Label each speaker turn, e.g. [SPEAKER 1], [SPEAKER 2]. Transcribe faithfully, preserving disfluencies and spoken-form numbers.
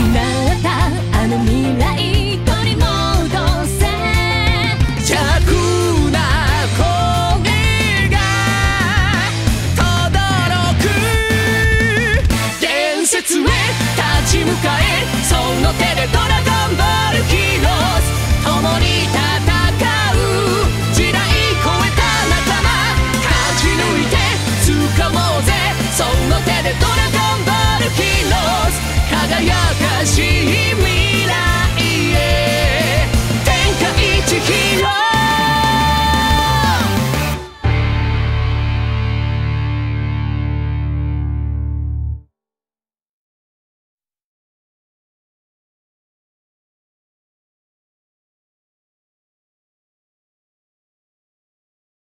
[SPEAKER 1] 失ったあの未来取り戻せ。
[SPEAKER 2] 邪悪な声が轟く。伝説へ立ち向かえ、その手でドラゴンボールヒーローズ。共に戦う時代超えた仲間、勝ち抜いて掴もうぜ、その手でドラゴンボールヒーローズ。輝かしい